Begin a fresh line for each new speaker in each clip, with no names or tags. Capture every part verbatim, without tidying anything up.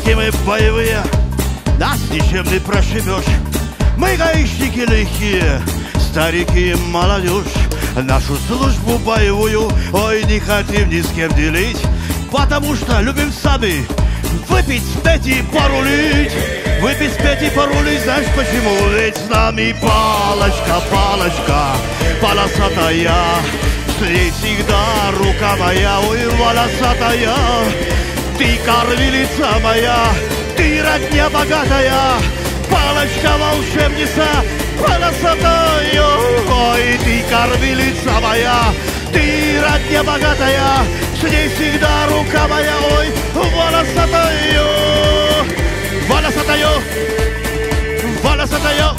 Девки мы боевые, нас ничем не прошибешь. Мы гаишники лихие, старики и молодежь. Нашу службу боевую, ой, не хотим ни с кем делить, потому что любим сами выпить, спеть и порулить. Выпить, спеть и порулить, знаешь почему? Ведь с нами палочка, палочка полосатая, с ней всегда рука моя, ой, волосатая. Ты кормилица моя, ты родня богатая, палочка волшебница полосатая. Ой, ты кормилица моя, ты родня богатая, с ней всегда рука моя, ой, волосатая. Волосатая, волосатая.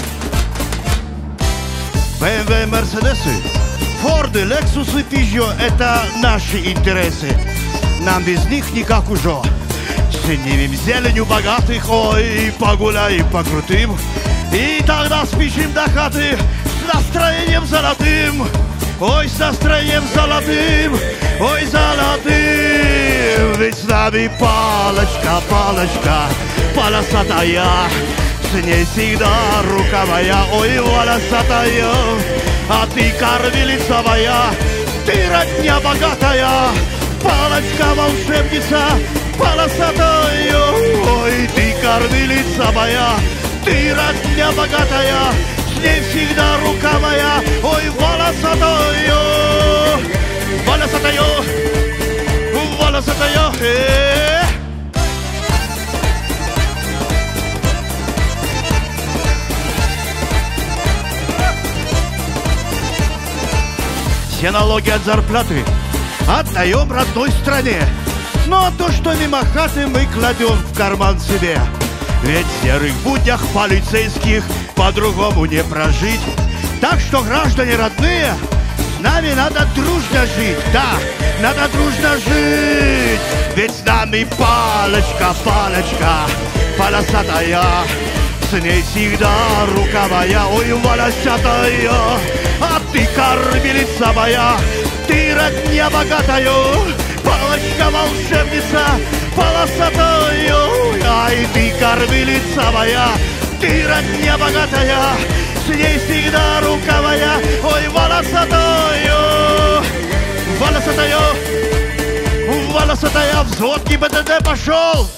бэ эм вэ, Мерседесы, Форды, Лексусы, Пежо — это наши интересы. Нам без них никак уже. Снимем зеленью богатых, ой, погуляем по крутым, и тогда спешим до хаты с настроением золотым. Ой, с настроением золотым, ой, золотым. Ведь с нами палочка, палочка полосатая, с ней всегда рука моя, ой, волосатая. А ты кормилица моя, ты родня богатая, палочка волшебница полосатая. Ой, ты кормилица моя, ты родня богатая, с ней всегда рука моя, ой, волосатая. Волосатая, волосатая, э. Все налоги от зарплаты отдаем родной стране, но то, что мимо хаты, мы кладем в карман себе. Ведь в серых буднях полицейских по-другому не прожить. Так что, граждане родные, с нами надо дружно жить. Да, надо дружно жить. Ведь с нами палочка, палочка полосатая, с ней всегда рука моя, ой, волосатая. А ты кормилица моя, ты родня богатая, палочка волшебница полосатая. Ай, ты кормилица моя, ты родня богатая, с ней всегда рука моя, ой, волосатая. Волосатая, волосатая, взвод ГИБДД пошел.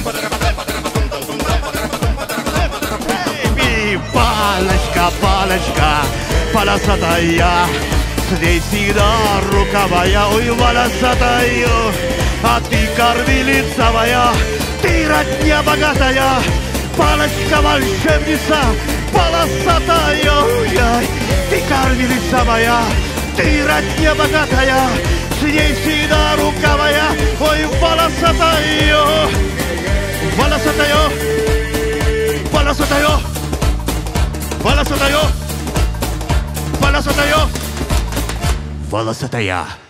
Палочка, палочка полосатая, с ней всегда рука моя, ой, волосатая. А ты кормилица моя, ты родня богатая, палочка волшебница полосатая. Ой, ты кормилица моя, ты родня богатая, с ней всегда рука моя, ой, волосатая. Волосатая, волосатая, волосатая, волосатая, волосатая.